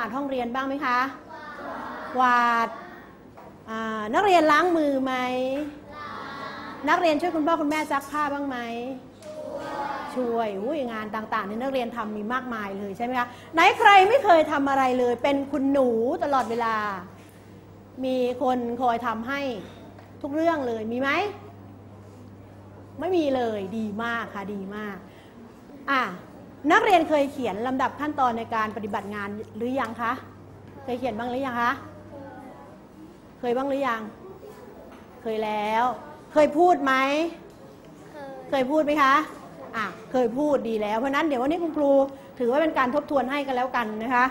อาดห้องเรียนบ้างไหมคะกวาดนักเรียนล้างมือไหมนักเรียนช่วยคุณพ่อคุณแม่ซักผ้าบ้างไหมช่วยงานต่างๆที่นักเรียนทำมีมากมายเลยใช่ไหมคะไหนใครไม่เคยทำอะไรเลยเป็นคุณหนูตลอดเวลามีคนคอยทำให้ทุกเรื่องเลยมีไหมไม่มีเลยดีมากค่ะดีมากนักเรียนเคยเขียนลำดับขั้นตอนในการปฏิบัติงานหรือยังคะเคยเขียนบ้างหรือยังคะเคยบ้างหรือยังเคยแล้วเคยพูดไหมเคยพูดไหมคะเคยพูดดีแล้วเพราะนั้นเดี๋ยววันนี้คุณครูถือว่าเป็นการทบทวนให้กันแล้วกันนะคะ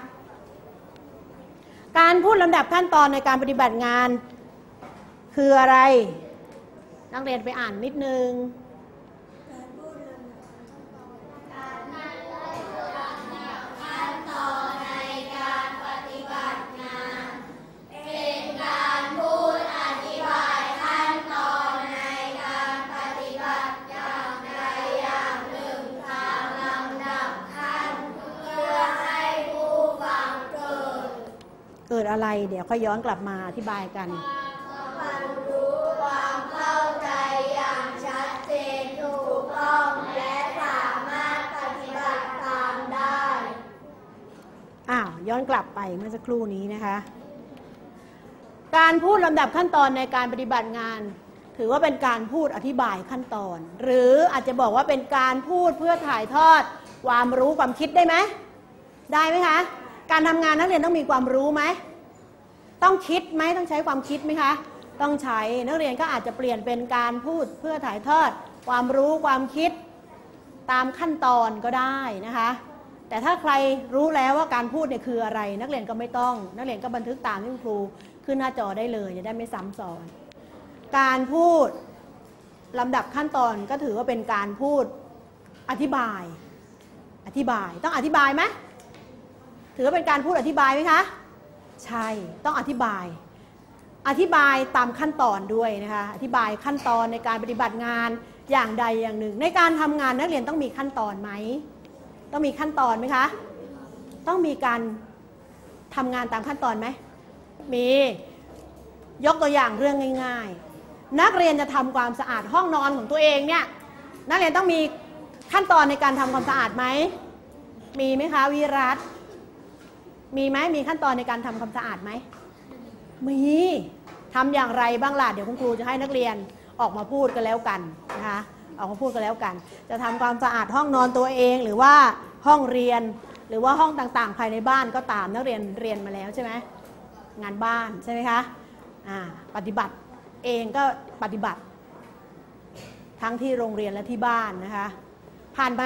การพูดลำดับขั้นตอนในการปฏิบัติงานคืออะไรนักเรียนไปอ่านนิดนึงเกิดอะไรเดี๋ยวค่อยย้อนกลับมาอธิบายกันความรู้ความเข้าใจอย่างชัดเจนถูกต้องและสามารถปฏิบัติตามได้ย้อนกลับไปเมื่อสักครู่นี้นะคะการพูดลำดับขั้นตอนในการปฏิบัติงานถือว่าเป็นการพูดอธิบายขั้นตอนหรืออาจจะบอกว่าเป็นการพูดเพื่อถ่ายทอดความรู้ความคิดได้ไหมได้ไหมคะการทำงานนักเรียนต้องมีความรู้ไหมต้องคิดไหมต้องใช้ความคิดไหมคะต้องใช้นักเรียนก็อาจจะเปลี่ยนเป็นการพูดเพื่อถ่ายทอดความรู้ความคิดตามขั้นตอนก็ได้นะคะแต่ถ้าใครรู้แล้วว่าการพูดเนี่ยคืออะไรนักเรียนก็ไม่ต้องนักเรียนก็บันทึกตามที่ครูขึ้นหน้าจอได้เลยจะได้ไม่ซ้ำซ้อนการพูดลำดับขั้นตอนก็ถือว่าเป็นการพูดอธิบายต้องอธิบายไหมถือว่าเป็นการพูดอธิบายไหมคะใช่ต้องอธิบายตามขั้นตอนด้วยนะคะอธิบายขั้นตอนในการปฏิบัติงานอย่างใดอย่างหนึ่งในการทำงานนักเรียนต้องมีขั้นตอนไหมต้องมีขั้นตอนไหมคะต้องมีการทำงานตามขั้นตอนไหมมียกตัวอย่างเรื่องง่ายๆนักเรียนจะทำความสะอาดห้องนอนของตัวเองเนี่ยนักเรียนต้องมีขั้นตอนในการทำความสะอาดไหมมีไหมคะวิรัตมีไหมมีขั้นตอนในการทำความสะอาดไหมมีทำอย่างไรบ้างล่ะเดี๋ยวคุณครูจะให้นักเรียนออกมาพูดกันแล้วกันนะคะออกมาพูดกันแล้วกันจะทำความสะอาดห้องนอนตัวเองหรือว่าห้องเรียนหรือว่าห้องต่างๆภายในบ้านก็ตามนักเรียนเรียนมาแล้วใช่ไหมงานบ้านใช่ไหมคะปฏิบัติเองก็ปฏิบัติทั้งที่โรงเรียนและที่บ้านนะคะผ่านไหม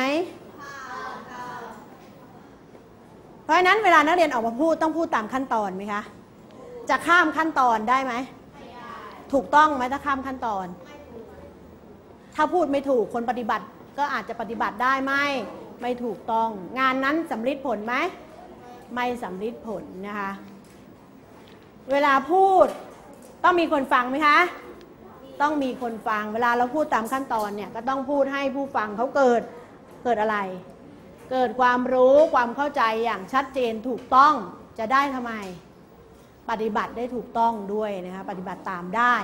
เพราะฉะนั้นเวลานักเรียนออกมาพูดต้องพูดตามขั้นตอนไหมคะจะข้ามขั้นตอนได้ไหมถูกต้องไหมถ้าข้ามขั้นตอนถ้าพูดไม่ถูกคนปฏิบัติก็อาจจะปฏิบัติได้ไม่ถูกต้องงานนั้นสำเร็จผลไหมไม่สำเร็จผลนะคะเวลาพูดต้องมีคนฟังไหมคะต้องมีคนฟังเวลาเราพูดตามขั้นตอนเนี่ยก็ต้องพูดให้ผู้ฟังเขาเกิดอะไรเกิดความรู้ความเข้าใจอย่างชัดเจนถูกต้องจะได้ทำไมปฏิบัติได้ถูกต้องด้วยนะคะปฏิบัติตามได้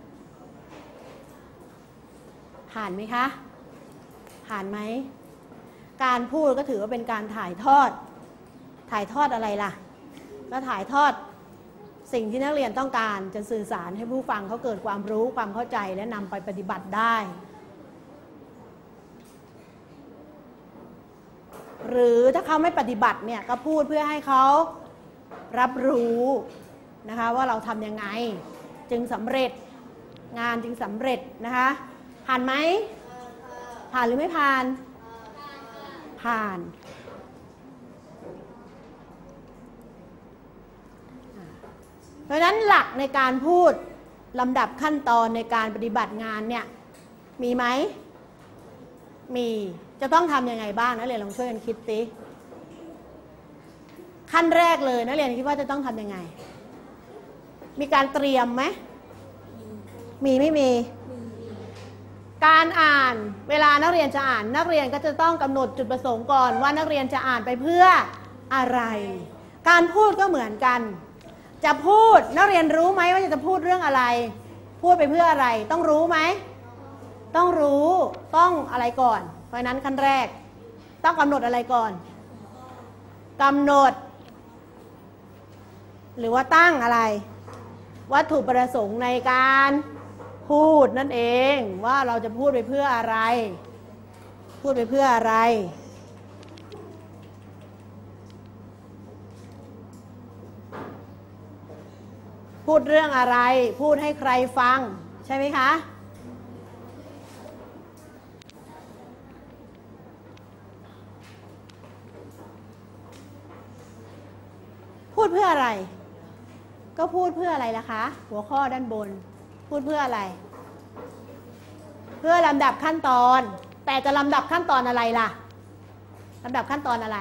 ผ่านไหมคะผ่านไหมการพูดก็ถือว่าเป็นการถ่ายทอดอะไรล่ะก็ถ่ายทอดสิ่งที่นักเรียนต้องการจะสื่อสารให้ผู้ฟังเขาเกิดความรู้ความเข้าใจและนำไปปฏิบัติได้หรือถ้าเขาไม่ปฏิบัติเนี่ยก็พูดเพื่อให้เขารับรู้นะคะว่าเราทำยังไงจึงสำเร็จงานจึงสำเร็จนะคะผ่านไหมผ่านหรือไม่ผ่านผ่านเพราะฉะนั้นหลักในการพูดลำดับขั้นตอนในการปฏิบัติงานเนี่ยมีไหมมีจะต้องทำยังไงบ้างนักเรียนลองช่วยกันคิดสิขั้นแรกเลยนักเรียนคิดว่าจะต้องทำยังไงมีการเตรียมไหมมีไม่มีการอ่านเวลานักเรียนจะอ่านนักเรียนก็จะต้องกำหนดจุดประสงค์ก่อนว่านักเรียนจะอ่านไปเพื่ออะไรการพูดก็เหมือนกันจะพูดนักเรียนรู้ไหมว่าจะพูดเรื่องอะไรพูดไปเพื่ออะไรต้องรู้ไหมต้องรู้ต้องอะไรก่อนเพราะนั้นขั้นแรกต้องกำหนดอะไรก่อนกำหนดหรือว่าตั้งอะไรวัตถุประสงค์ในการพูดนั่นเองว่าเราจะพูดไปเพื่ออะไรพูดไปเพื่ออะไรพูดเรื่องอะไรพูดให้ใครฟังใช่ไหมคะพูดเพื่ออะไรก็พูดเพื่ออะไรล่ะคะหัวข้อด้านบนพูดเพื่ออะไรเพื่อลำดับขั้นตอนแต่จะลำดับขั้นตอนอะไรล่ะลำดับขั้นตอนอะไร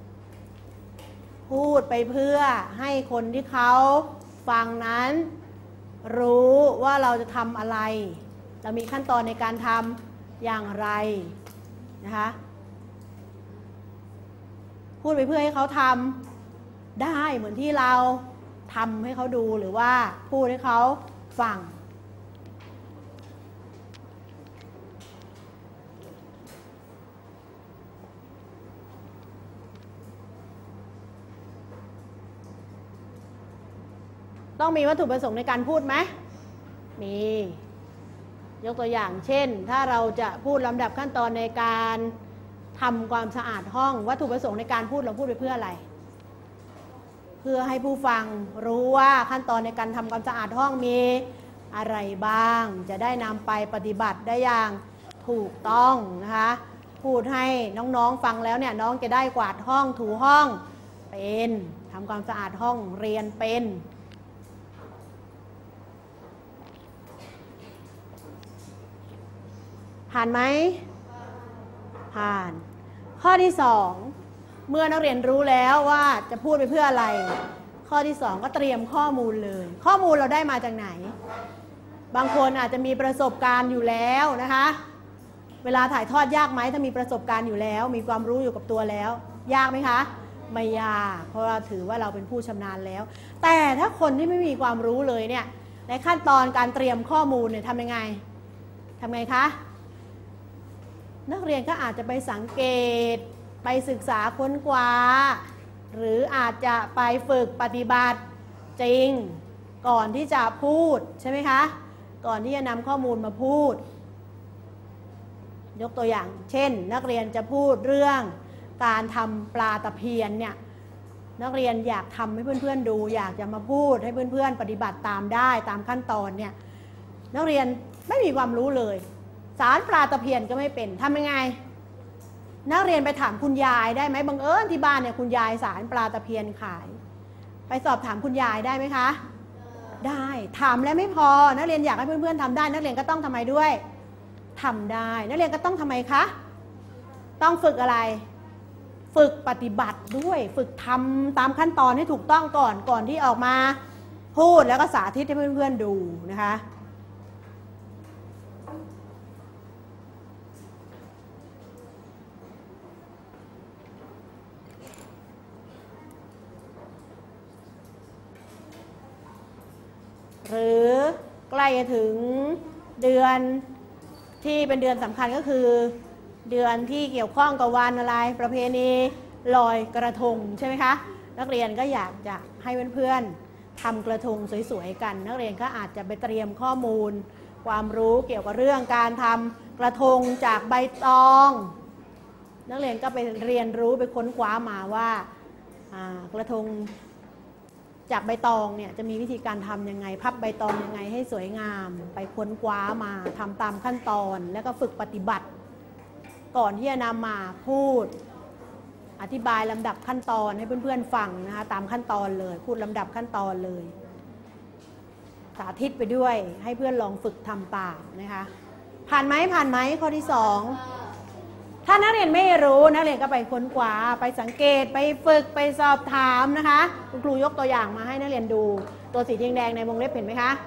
พูดไปเพื่อให้คนที่เขาฟังนั้นรู้ว่าเราจะทำอะไรเรามีขั้นตอนในการทำอย่างไรนะคะพูดไปเพื่อให้เขาทำได้เหมือนที่เราทำให้เขาดูหรือว่าพูดให้เขาฟังต้องมีวัตถุประสงค์ในการพูดไหมมียกตัวอย่างเช่นถ้าเราจะพูดลำดับขั้นตอนในการทำความสะอาดห้องวัตถุประสงค์ในการพูดเราพูดไปเพื่ออะไรเพื่อให้ผู้ฟังรู้ว่าขั้นตอนในการทำความสะอาดห้องมีอะไรบ้างจะได้นำไปปฏิบัติได้อย่างถูกต้องนะคะพูดให้น้องๆฟังแล้วเนี่ยน้องจะได้กวาดห้องถูห้องเป็นทำความสะอาดห้องเรียนเป็นผ่านไหมผ่านข้อที่2เมื่อนักเรียนรู้แล้วว่าจะพูดไปเพื่ออะไรข้อที่2ก็เตรียมข้อมูลเลยข้อมูลเราได้มาจากไหนบางคนอาจจะมีประสบการณ์อยู่แล้วนะคะเวลาถ่ายทอดยากไหมถ้ามีประสบการณ์อยู่แล้วมีความรู้อยู่กับตัวแล้วยากไหมคะไม่ยากเพราะเราถือว่าเราเป็นผู้ชำนาญแล้วแต่ถ้าคนที่ไม่มีความรู้เลยเนี่ยในขั้นตอนการเตรียมข้อมูลเนี่ยทำยังไงคะนักเรียนก็อาจจะไปสังเกตไปศึกษาค้นคว้าหรืออาจจะไปฝึกปฏิบัติจริงก่อนที่จะพูดใช่ไหมคะก่อนที่จะนำข้อมูลมาพูดยกตัวอย่างเช่นนักเรียนจะพูดเรื่องการทำปลาตะเพียนเนี่ยนักเรียนอยากทำให้เพื่อนๆดูอยากจะมาพูดให้เพื่อนๆปฏิบัติตามได้ตามขั้นตอนเนี่ยนักเรียนไม่มีความรู้เลยสารปลาตะเพียนก็ไม่เป็นทำยังไงนักเรียนไปถามคุณยายได้ไหมบังเอิญที่บ้านเนี่ยคุณยายสารปลาตะเพียนขายไปสอบถามคุณยายได้ไหมคะได้ถามแล้วไม่พอนักเรียนอยากให้เพื่อนๆทำได้นักเรียนก็ต้องทำไมด้วยทำได้นักเรียนก็ต้องทำไมคะต้องฝึกอะไรฝึกปฏิบัติด้วยฝึกทำตามขั้นตอนให้ถูกต้องก่อนที่ออกมาพูดแล้วก็สาธิตให้เพื่อนๆดูนะคะหรือใกล้จะถึงเดือนที่เป็นเดือนสำคัญก็คือเดือนที่เกี่ยวข้องกับวันอะไรประเพณีลอยกระทงใช่ไหมคะนักเรียนก็อยากจะให้เพื่อนๆทำกระทงสวยๆกันนักเรียนก็อาจจะไปเตรียมข้อมูลความรู้เกี่ยวกับเรื่องการทำกระทงจากใบตองนักเรียนก็ไปเรียนรู้ไปค้นคว้ามาว่ากระทงจากใบตองเนี่ยจะมีวิธีการทำยังไงพับใบตองยังไงให้สวยงามไปค้นคว้ามาทำตามขั้นตอนแล้วก็ฝึกปฏิบัติก่อนที่จะนำมาพูดอธิบายลำดับขั้นตอนให้เพื่อนๆฟังนะคะตามขั้นตอนเลยพูดลำดับขั้นตอนเลยสาธิตไปด้วยให้เพื่อนลองฝึกทำตามนะคะผ่านไหมข้อที่2ถ้านักเรียนไม่รู้นักเรียนก็ไปค้นคว้าไปสังเกตไปฝึกไปสอบถามนะคะคุณครูยกตัวอย่างมาให้นักเรียนดูตัวสีแดงๆในวงเล็บเห็นไหมคะ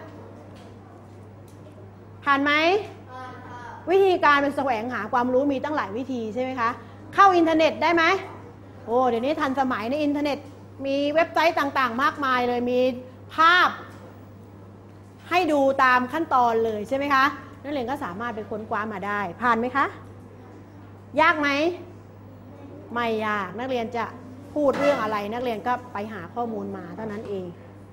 ผ่านไหมวิธีการเป็นแสวงหาความรู้มีตั้งหลายวิธีใช่ไหมคะเข้าอินเทอร์เน็ตได้ไหมโอ้เดี๋ยวนี้ทันสมัยในอินเทอร์เน็ตมีเว็บไซต์ต่างๆมากมายเลยมีภาพให้ดูตามขั้นตอนเลยใช่ไหมคะนักเรียนก็สามารถไปค้นคว้ามาได้ผ่านไหมคะยากไหมไม่ยากนักเรียนจะพูดเรื่องอะไรนักเรียนก็ไปหาข้อมูลมาเท่านั้นเอง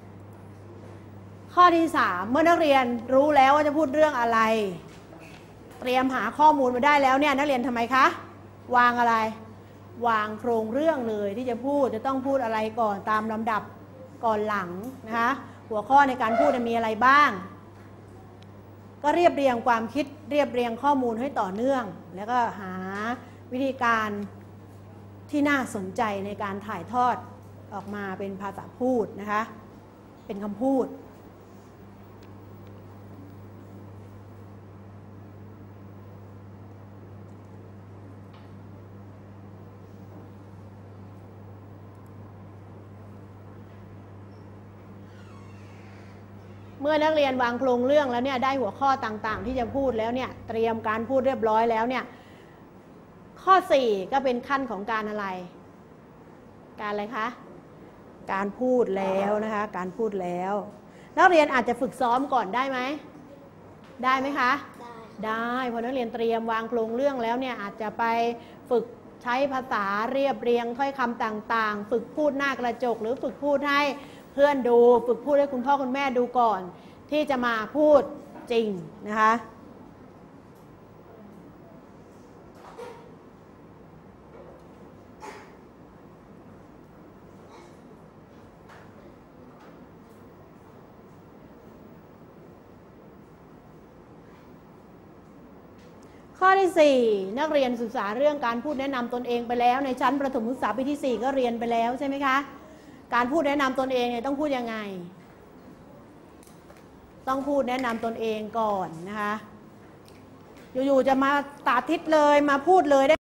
ข้อที่3เมื่อนักเรียนรู้แล้วว่าจะพูดเรื่องอะไรเตรียมหาข้อมูลมาได้แล้วเนี่ยนักเรียนทำไมคะวางอะไรวางโครงเรื่องเลยที่จะพูดจะต้องพูดอะไรก่อนตามลำดับก่อนหลังนะคะหัวข้อในการพูดมีอะไรบ้างก็เรียบเรียงความคิดเรียบเรียงข้อมูลให้ต่อเนื่องแล้วก็หาวิธีการที่น่าสนใจในการถ่ายทอดออกมาเป็นภาษาพูดนะคะเป็นคำพูดเมื่อนักเรียนวางโครงเรื่องแล้วเนี่ยได้หัวข้อต่างๆที่จะพูดแล้วเนี่ยเตรียมการพูดเรียบร้อยแล้วเนี่ยข้อ4ก็เป็นขั้นของการอะไรการอะไรคะการพูดแล้วนะคะการพูดแล้วนักเรียนอาจจะฝึกซ้อมก่อนได้ไหมได้ไหมคะได้พอนักเรียนเตรียมวางโครงเรื่องแล้วเนี่ยอาจจะไปฝึกใช้ภาษาเรียบเรียงถ้อยคำต่างๆฝึกพูดหน้ากระจกหรือฝึกพูดให้เพื่อนดูฝึกพูดให้คุณพ่อคุณแม่ดูก่อนที่จะมาพูดจริงนะคะข้อที่4นักเรียนศึกษาเรื่องการพูดแนะนำตนเองไปแล้วในชั้นประถมศึกษาปีที่4ก็เรียนไปแล้วใช่ไหมคะการพูดแนะนำตนเองเนี่ยต้องพูดยังไงต้องพูดแนะนำตนเองก่อนนะคะอยู่ๆจะมาสาธิตเลยมาพูดเลยได้